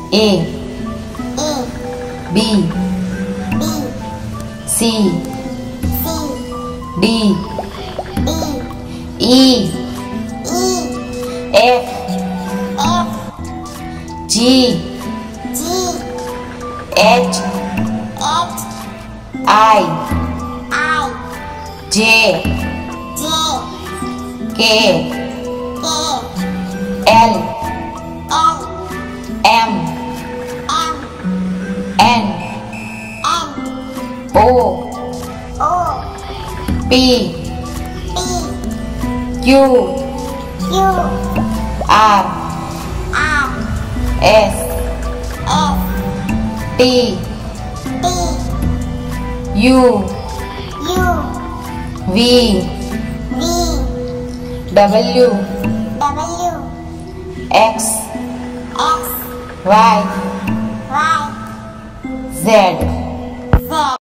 A B C D E F G H I J K L M N O P Q R S T U V W X Y Z